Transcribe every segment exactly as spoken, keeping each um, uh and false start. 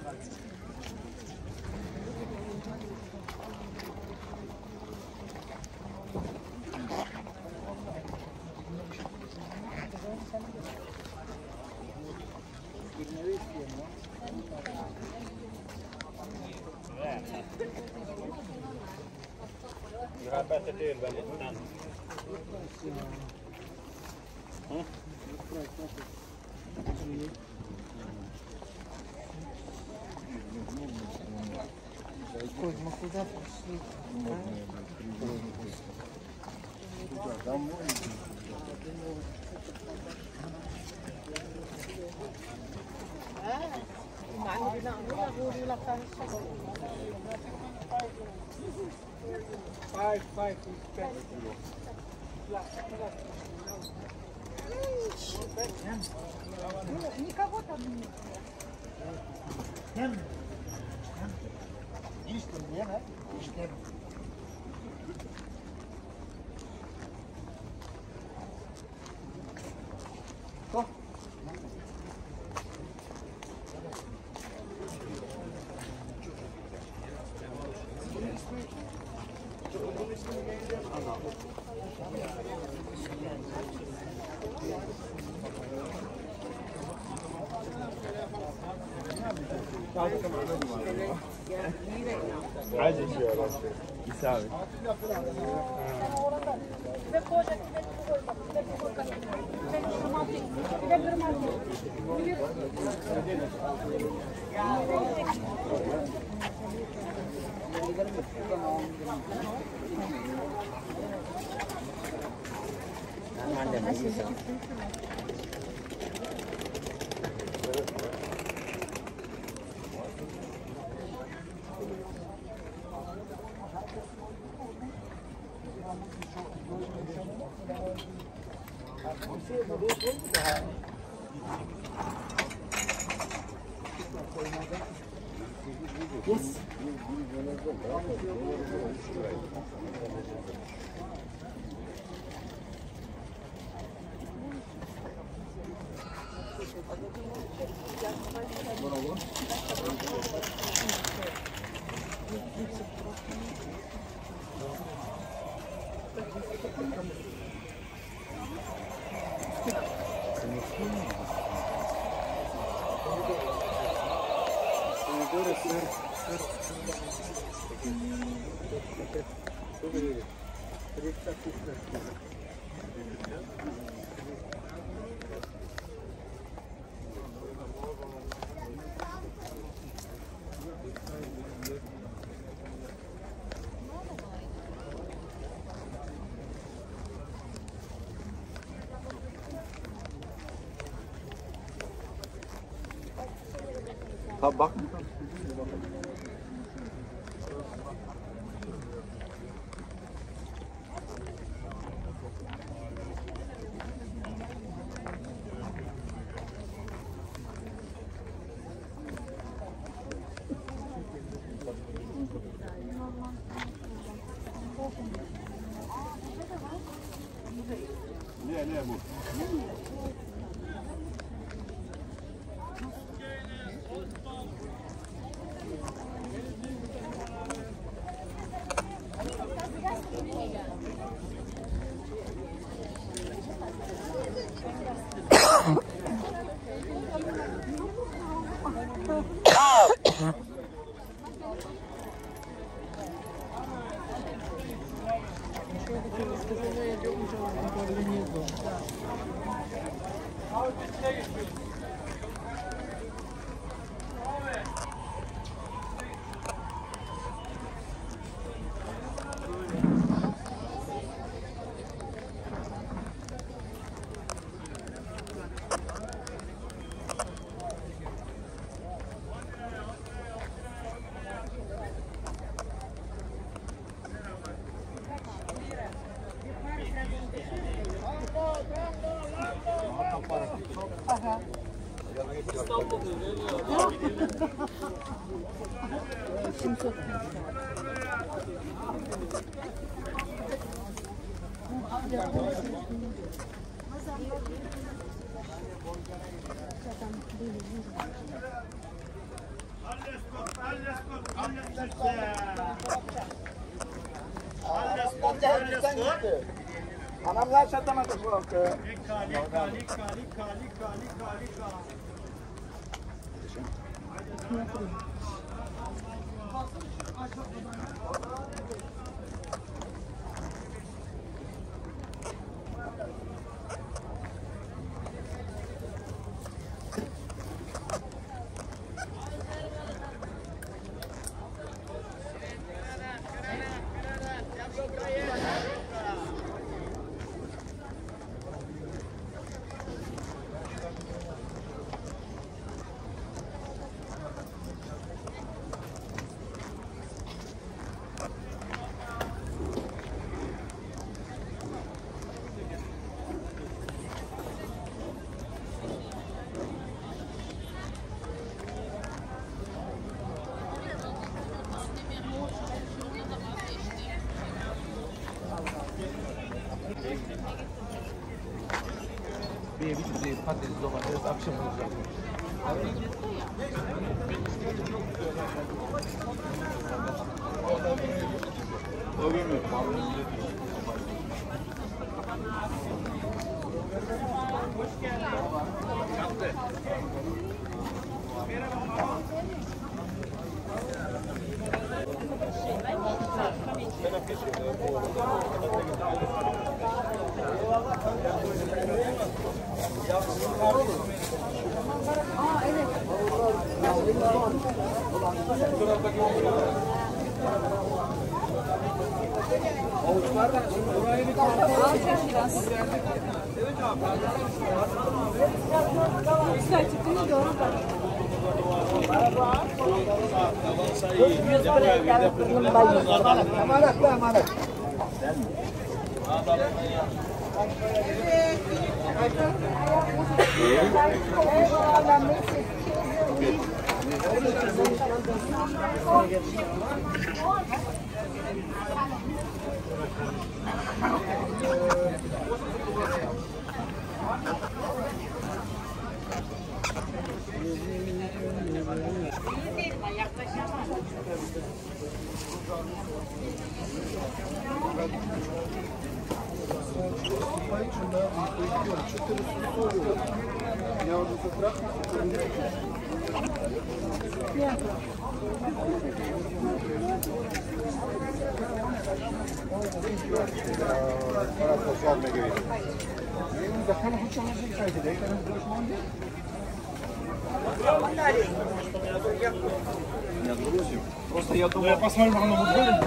Ihan päästä työn väliin tänne. Hmm? Кузьма, куда пошли? Five, five, Никого там нет. İşte yeme, işte. Ko? Hadi şöyle. İsabet. Yes. Ha bak. Ne ne bu? nereden gitti? Anamlar satamadı bu hakkı. Lika, lika, lika, lika, lika, lika, lika. Bir bir patates, domates akşam olacak. O gün mü? Aa evet. Alacağım biraz. Güzel çıktığını doğru bak. Emanet be emanet. Просто я думаю, Я посмотрю, как оно будет выглядеть.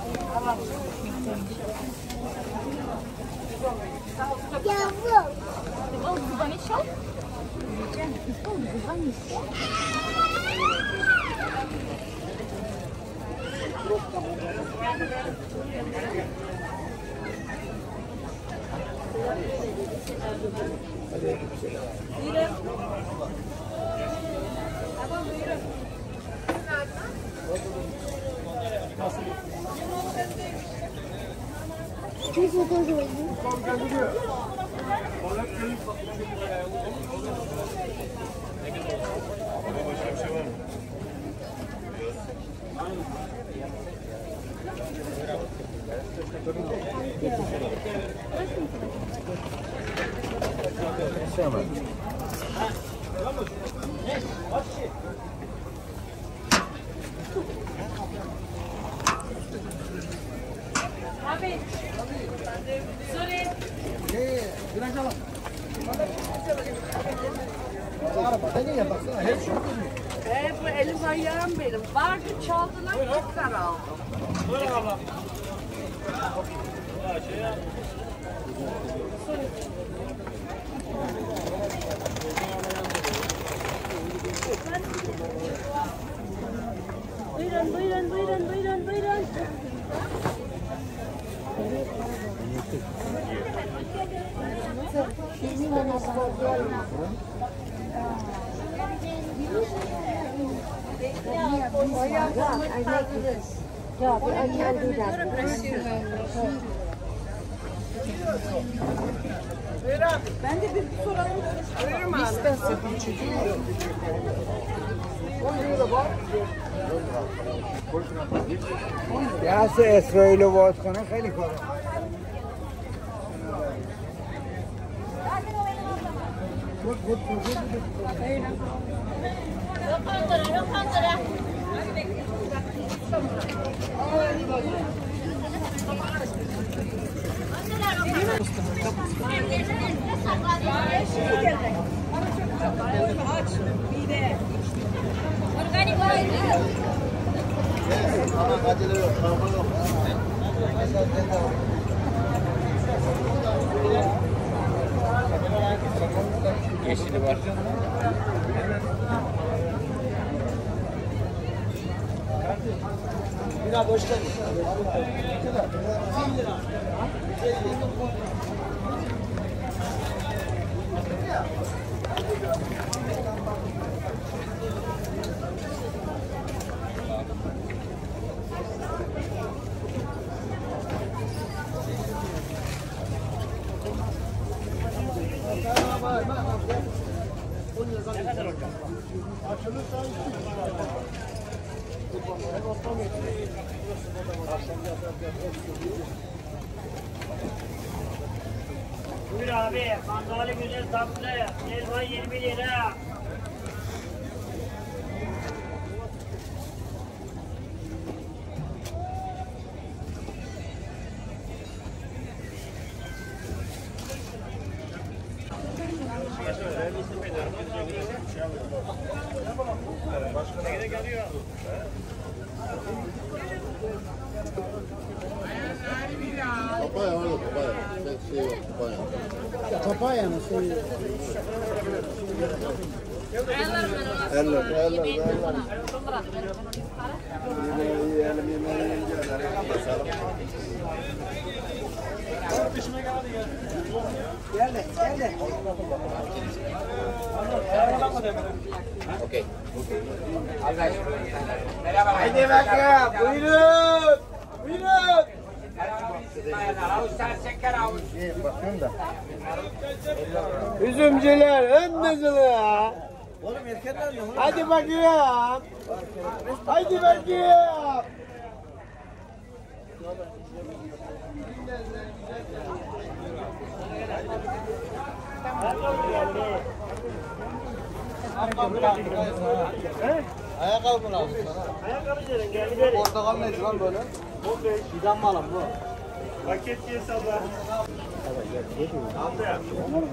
Ee, bu elim ayağım benim. Vardı çaldılar tekrar aldım. Buyurun buyurun buyurun buyurun buyurun. Yeah, but I can't do that. Ben de bir soralım. Buyurun abi. Ya se اسرائیل رو باز کنه خیلی کاره. Yeşili var. Biraz hoş geldin. Buyur abi, mandalı güzel tatlı, elma yirmi lira. Papaya var ya, papaya. Tek şey var, papaya. Papaya mı? Eller, eller, eller. Yemeği yiyelim, yemeği Geldi, geldi. Okey. Haydi bakalım, buyurun. Buyurun. bakıyorum da. Üzümcüler ön ya. Oğlum erkenler mi? Hadi bakayım. Hadi bakayım. Ayakkabı mı lazım sana? Ayakkabı derin, gel gidelim. Portakal neydi lan böyle? on beş. Fidan mı alın bu? Paket diye sabah. Aldı ya.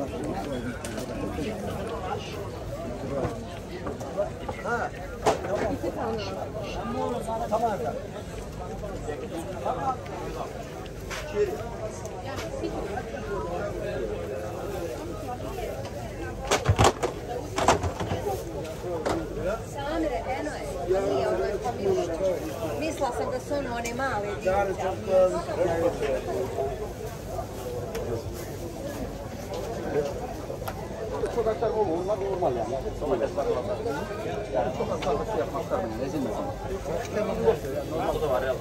Tamam efendim. Sandre, eno je. Nije ono je pomišljeno. Mislila sam da su ono one male divlje. Sokaklar o bunlar normal yani. Domatesler var. Yani sokaklar da şey yapmazlar beni. Ezilmesin. Bu da var ya.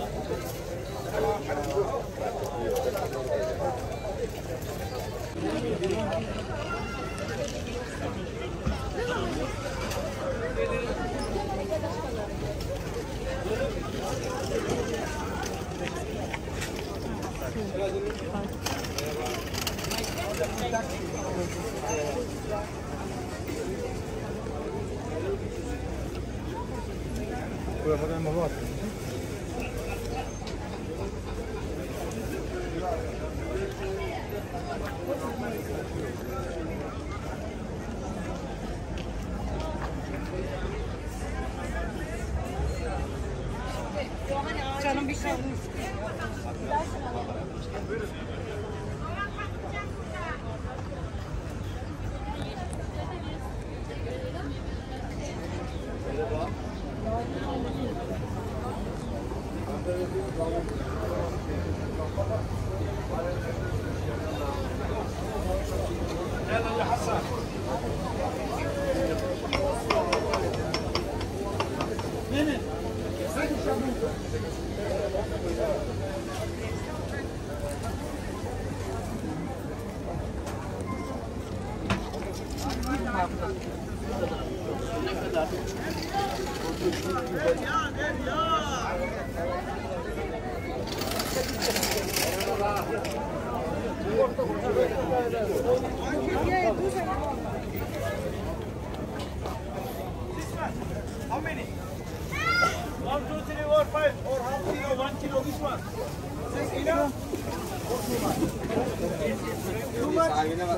Canım bir şey olmuş. How many? One, two, three, four, five, or half kilo, one kilo, this one. Six kilo? Too much?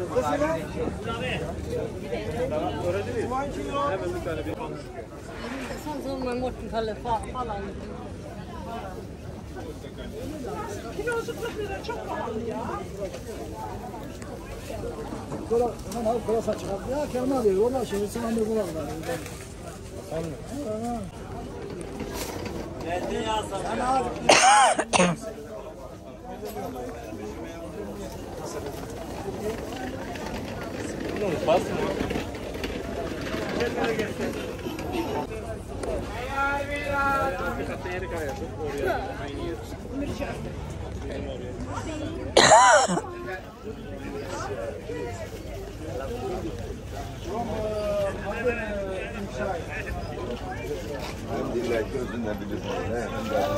One kilo. Sen zorla Mortenkalle falan. Kilosu kırk lira çok pahalı ya. Kola, hemen al kola saçı. Ya kendine alıyor. Ona şey, sen amir kola var. Geldi ya Sen al. Hem diller gözünden bilirsin. Hem de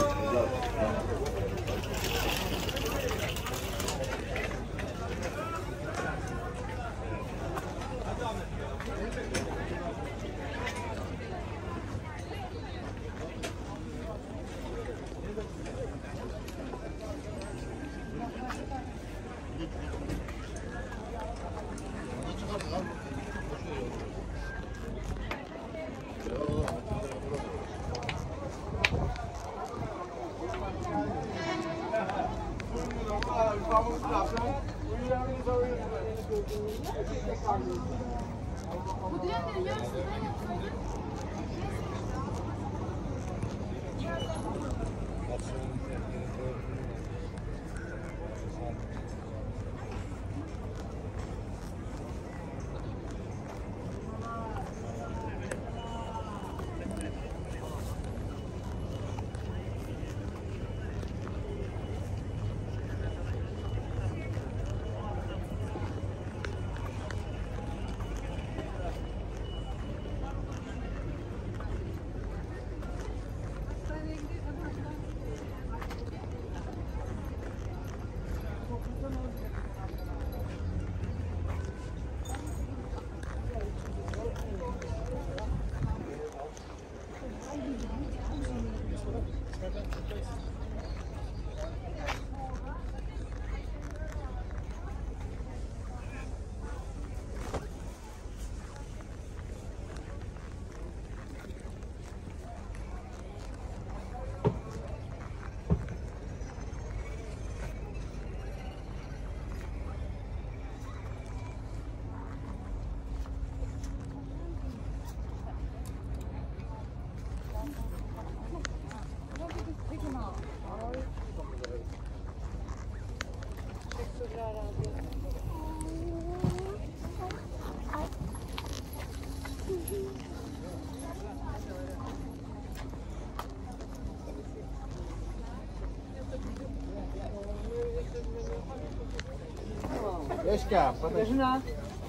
Eşka, No.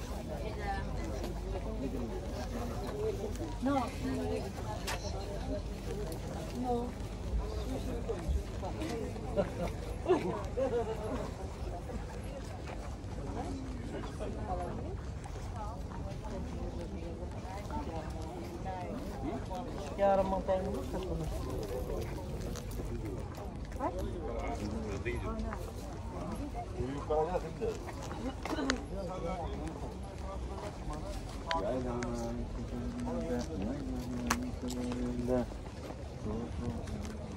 No. No. Yarın montanha mı kapılır? Yaylanın kızında, yaylanın kızında,